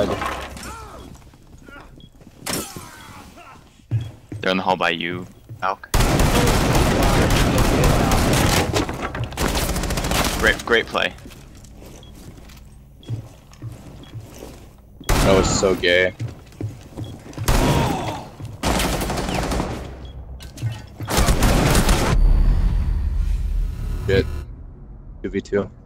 God. They're in the hall by you, Alk. Great play. That was so gay. Shit. 2v2.